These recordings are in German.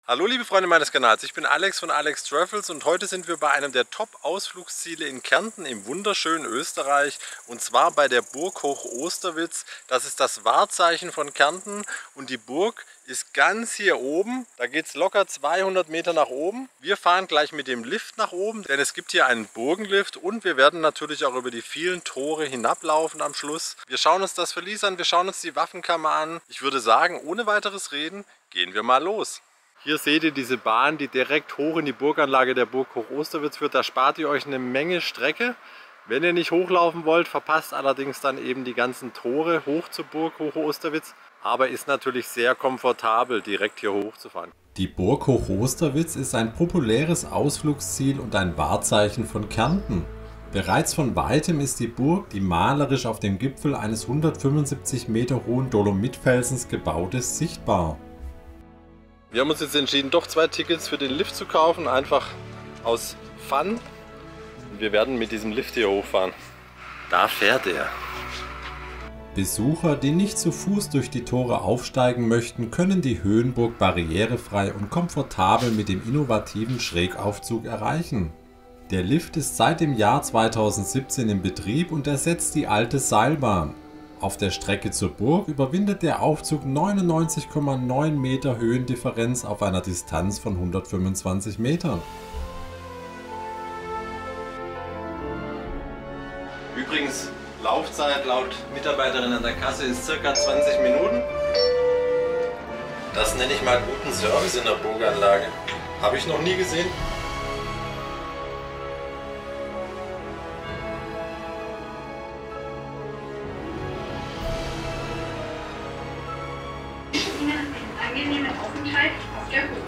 Hallo liebe Freunde meines Kanals, ich bin Alex von Alex Travels und heute sind wir bei einem der Top-Ausflugsziele in Kärnten im wunderschönen Österreich und zwar bei der Burg Hoch Osterwitz. Das ist das Wahrzeichen von Kärnten und die Burg ist ganz hier oben. Da geht es locker 200 Meter nach oben. Wir fahren gleich mit dem Lift nach oben, denn es gibt hier einen Burgenlift und wir werden natürlich auch über die vielen Tore hinablaufen am Schluss. Wir schauen uns das Verlies an, wir schauen uns die Waffenkammer an. Ich würde sagen, ohne weiteres Reden, gehen wir mal los. Hier seht ihr diese Bahn, die direkt hoch in die Burganlage der Burg Hoch Osterwitz führt. Da spart ihr euch eine Menge Strecke. Wenn ihr nicht hochlaufen wollt, verpasst allerdings dann eben die ganzen Tore hoch zur Burg Hoch Osterwitz. Aber ist natürlich sehr komfortabel, direkt hier hochzufahren. Die Burg Hoch Osterwitz ist ein populäres Ausflugsziel und ein Wahrzeichen von Kärnten. Bereits von weitem ist die Burg, die malerisch auf dem Gipfel eines 175 Meter hohen Dolomitfelsens gebaut ist, sichtbar. Wir haben uns jetzt entschieden, doch 2 Tickets für den Lift zu kaufen, einfach aus Fun. Und wir werden mit diesem Lift hier hochfahren. Da fährt er. Besucher, die nicht zu Fuß durch die Tore aufsteigen möchten, können die Höhenburg barrierefrei und komfortabel mit dem innovativen Schrägaufzug erreichen. Der Lift ist seit dem Jahr 2017 in Betrieb und ersetzt die alte Seilbahn. Auf der Strecke zur Burg überwindet der Aufzug 99,9 Meter Höhendifferenz auf einer Distanz von 125 Metern. Übrigens, Laufzeit laut Mitarbeiterin an der Kasse ist ca. 20 Minuten. Das nenne ich mal guten Service in der Burganlage. Habe ich noch nie gesehen. Angenehmen Aufenthalt auf der Burg.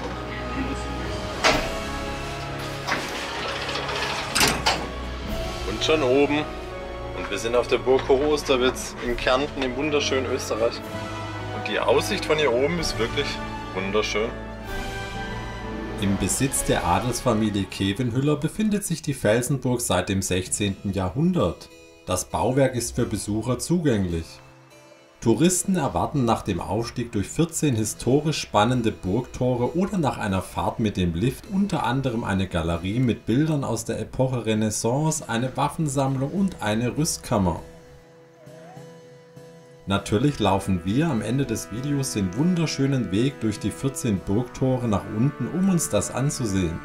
Und schon oben. Und wir sind auf der Burg Hoch Osterwitz in Kärnten im wunderschönen Österreich. Und die Aussicht von hier oben ist wirklich wunderschön. Im Besitz der Adelsfamilie Khevenhüller befindet sich die Felsenburg seit dem 16. Jahrhundert. Das Bauwerk ist für Besucher zugänglich. Touristen erwarten nach dem Aufstieg durch 14 historisch spannende Burgtore oder nach einer Fahrt mit dem Lift unter anderem eine Galerie mit Bildern aus der Epoche Renaissance, eine Waffensammlung und eine Rüstkammer. Natürlich laufen wir am Ende des Videos den wunderschönen Weg durch die 14 Burgtore nach unten, um uns das anzusehen.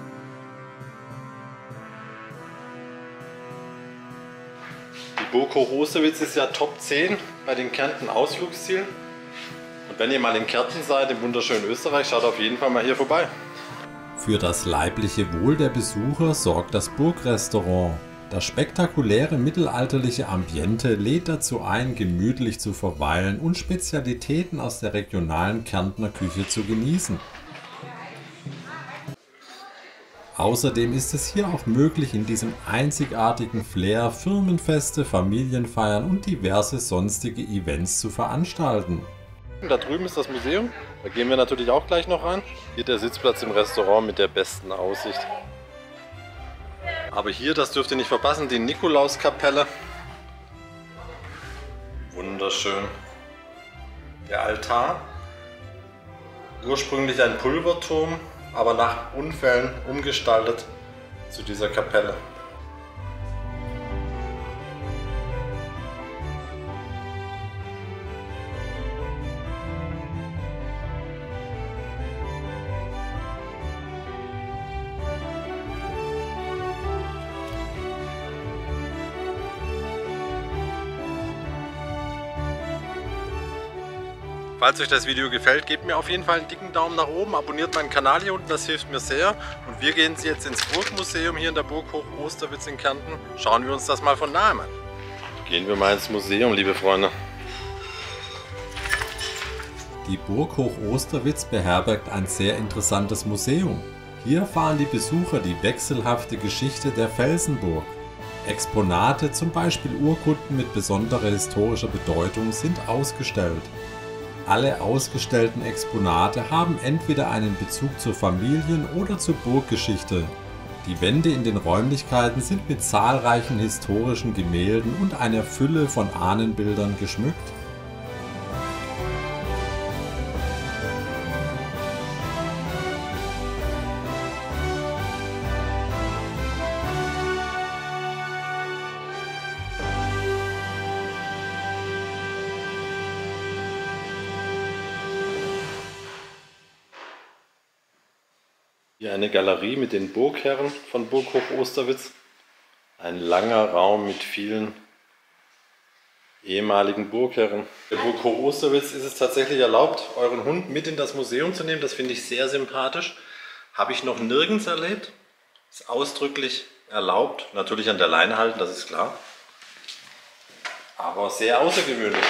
Die Burg Hoch Osterwitz ist ja Top 10 bei den Kärnten Ausflugszielen. Und wenn ihr mal in Kärnten seid, im wunderschönen Österreich, schaut auf jeden Fall mal hier vorbei. Für das leibliche Wohl der Besucher sorgt das Burgrestaurant. Das spektakuläre mittelalterliche Ambiente lädt dazu ein, gemütlich zu verweilen und Spezialitäten aus der regionalen Kärntner Küche zu genießen. Außerdem ist es hier auch möglich, in diesem einzigartigen Flair Firmenfeste, Familienfeiern und diverse sonstige Events zu veranstalten. Da drüben ist das Museum, da gehen wir natürlich auch gleich noch rein. Hier der Sitzplatz im Restaurant mit der besten Aussicht. Aber hier, das dürft ihr nicht verpassen, die Nikolauskapelle. Wunderschön. Der Altar. Ursprünglich ein Pulverturm, aber nach Unfällen umgestaltet zu dieser Kapelle. Falls euch das Video gefällt, gebt mir auf jeden Fall einen dicken Daumen nach oben, abonniert meinen Kanal hier unten, das hilft mir sehr. Und wir gehen jetzt ins Burgmuseum hier in der Burg Hoch Osterwitz in Kärnten. Schauen wir uns das mal von nahem an. Gehen wir mal ins Museum, liebe Freunde. Die Burg Hoch Osterwitz beherbergt ein sehr interessantes Museum. Hier erfahren die Besucher die wechselhafte Geschichte der Felsenburg. Exponate, zum Beispiel Urkunden mit besonderer historischer Bedeutung, sind ausgestellt. Alle ausgestellten Exponate haben entweder einen Bezug zur Familien- oder zur Burggeschichte. Die Wände in den Räumlichkeiten sind mit zahlreichen historischen Gemälden und einer Fülle von Ahnenbildern geschmückt. Hier eine Galerie mit den Burgherren von Burghoch Osterwitz. Ein langer Raum mit vielen ehemaligen Burgherren. Der Burghoch Osterwitz ist es tatsächlich erlaubt, euren Hund mit in das Museum zu nehmen. Das finde ich sehr sympathisch. Habe ich noch nirgends erlebt. Ist ausdrücklich erlaubt. Natürlich an der Leine halten, das ist klar. Aber sehr außergewöhnlich.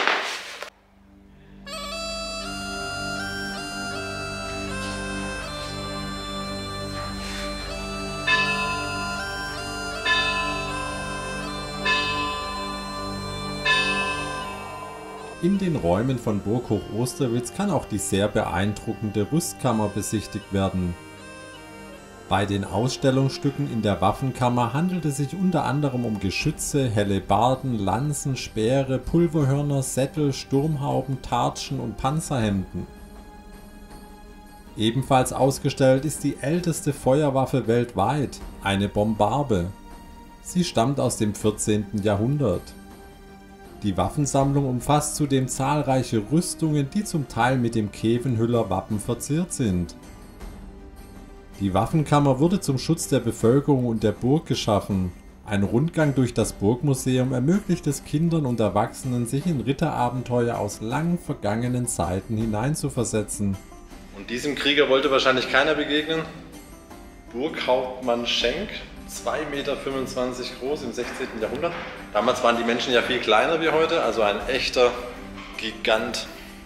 In den Räumen von Burghoch Osterwitz kann auch die sehr beeindruckende Rüstkammer besichtigt werden. Bei den Ausstellungsstücken in der Waffenkammer handelt es sich unter anderem um Geschütze, Hellebarden, Lanzen, Speere, Pulverhörner, Sättel, Sturmhauben, Tartschen und Panzerhemden. Ebenfalls ausgestellt ist die älteste Feuerwaffe weltweit, eine Bombarde. Sie stammt aus dem 14. Jahrhundert. Die Waffensammlung umfasst zudem zahlreiche Rüstungen, die zum Teil mit dem Khevenhüller Wappen verziert sind. Die Waffenkammer wurde zum Schutz der Bevölkerung und der Burg geschaffen. Ein Rundgang durch das Burgmuseum ermöglicht es Kindern und Erwachsenen, sich in Ritterabenteuer aus lang vergangenen Zeiten hineinzuversetzen. Und diesem Krieger wollte wahrscheinlich keiner begegnen. Burghauptmann Schenk, 2,25 Meter groß im 16. Jahrhundert. Damals waren die Menschen ja viel kleiner wie heute, also ein echter Gigant.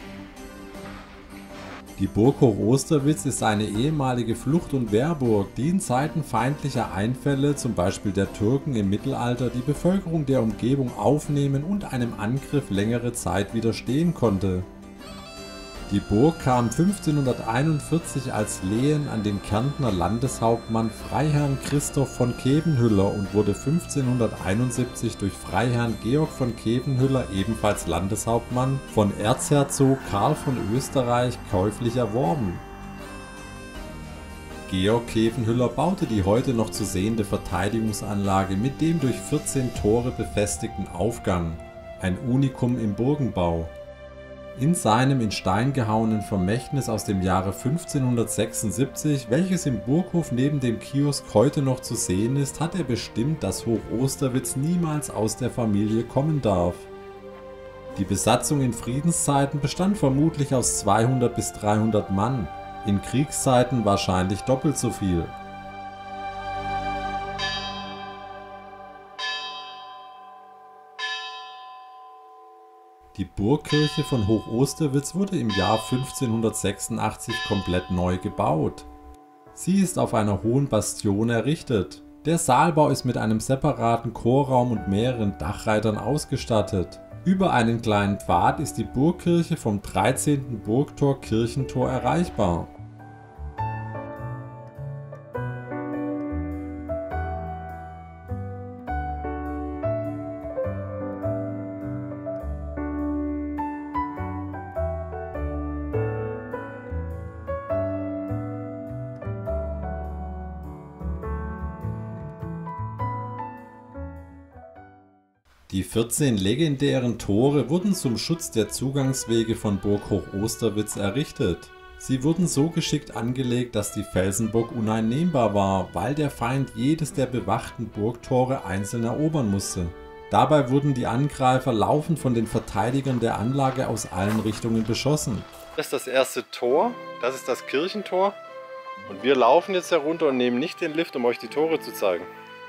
Die Burghoch Osterwitz ist eine ehemalige Flucht- und Wehrburg, die in Zeiten feindlicher Einfälle, zum Beispiel der Türken im Mittelalter, die Bevölkerung der Umgebung aufnehmen und einem Angriff längere Zeit widerstehen konnte. Die Burg kam 1541 als Lehen an den Kärntner Landeshauptmann Freiherrn Christoph von Khevenhüller und wurde 1571 durch Freiherrn Georg von Khevenhüller, ebenfalls Landeshauptmann, von Erzherzog Karl von Österreich käuflich erworben. Georg Khevenhüller baute die heute noch zu sehende Verteidigungsanlage mit dem durch 14 Tore befestigten Aufgang, ein Unikum im Burgenbau. In seinem in Stein gehauenen Vermächtnis aus dem Jahre 1576, welches im Burghof neben dem Kiosk heute noch zu sehen ist, hat er bestimmt, dass Hoch Osterwitz niemals aus der Familie kommen darf. Die Besatzung in Friedenszeiten bestand vermutlich aus 200 bis 300 Mann, in Kriegszeiten wahrscheinlich doppelt so viel. Die Burgkirche von Hoch Osterwitz wurde im Jahr 1586 komplett neu gebaut. Sie ist auf einer hohen Bastion errichtet. Der Saalbau ist mit einem separaten Chorraum und mehreren Dachreitern ausgestattet. Über einen kleinen Pfad ist die Burgkirche vom 13. Burgtor Kirchentor erreichbar. Die 14 legendären Tore wurden zum Schutz der Zugangswege von Burghoch Osterwitz errichtet. Sie wurden so geschickt angelegt, dass die Felsenburg uneinnehmbar war, weil der Feind jedes der bewachten Burgtore einzeln erobern musste. Dabei wurden die Angreifer laufend von den Verteidigern der Anlage aus allen Richtungen beschossen. Das ist das erste Tor, das ist das Kirchentor. Und wir laufen jetzt herunter und nehmen nicht den Lift, um euch die Tore zu zeigen.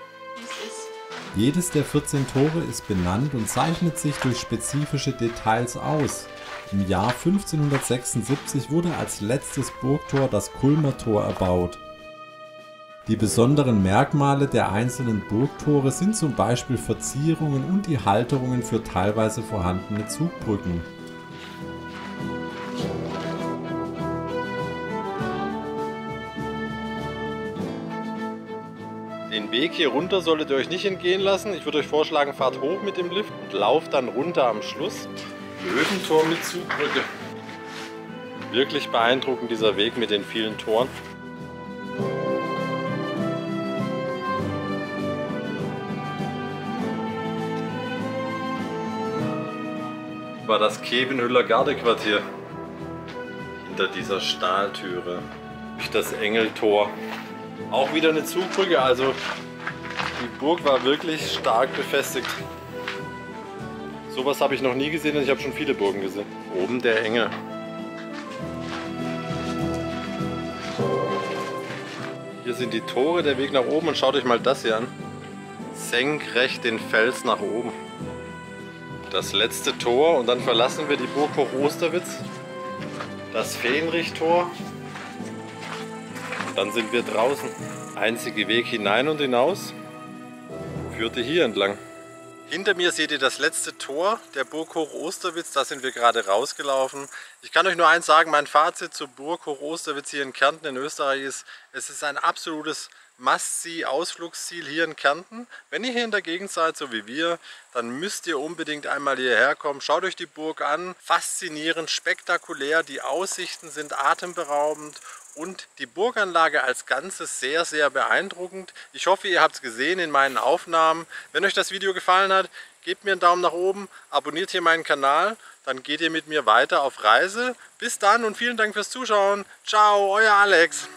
Jedes der 14 Tore ist benannt und zeichnet sich durch spezifische Details aus. Im Jahr 1576 wurde als letztes Burgtor das Kulmer Tor erbaut. Die besonderen Merkmale der einzelnen Burgtore sind zum Beispiel Verzierungen und die Halterungen für teilweise vorhandene Zugbrücken. Den Weg hier runter solltet ihr euch nicht entgehen lassen. Ich würde euch vorschlagen, fahrt hoch mit dem Lift und lauft dann runter am Schluss. Löwentor mit Zugbrücke. Wirklich beeindruckend dieser Weg mit den vielen Toren. War das Khevenhüller Gardequartier hinter dieser Stahltüre. Das Engeltor. Auch wieder eine Zugbrücke, also die Burg war wirklich stark befestigt. Sowas habe ich noch nie gesehen und ich habe schon viele Burgen gesehen. Oben der Engel. Hier sind die Tore, der Weg nach oben und schaut euch mal das hier an. Senkrecht den Fels nach oben. Das letzte Tor und dann verlassen wir die Burg Hoch-Osterwitz. Das Fähnrichtor. Und dann sind wir draußen. Einziger Weg hinein und hinaus führte hier entlang. Hinter mir seht ihr das letzte Tor der Burg Hoch-Osterwitz, da sind wir gerade rausgelaufen. Ich kann euch nur eins sagen, mein Fazit zur Burg Hoch-Osterwitz hier in Kärnten in Österreich ist, es ist ein absolutes Must-See-Ausflugsziel hier in Kärnten. Wenn ihr hier in der Gegend seid, so wie wir, dann müsst ihr unbedingt einmal hierher kommen. Schaut euch die Burg an, faszinierend, spektakulär, die Aussichten sind atemberaubend. Und die Burganlage als Ganzes sehr, sehr beeindruckend. Ich hoffe, ihr habt es gesehen in meinen Aufnahmen. Wenn euch das Video gefallen hat, gebt mir einen Daumen nach oben, abonniert hier meinen Kanal, dann geht ihr mit mir weiter auf Reise. Bis dann und vielen Dank fürs Zuschauen. Ciao, euer Alex.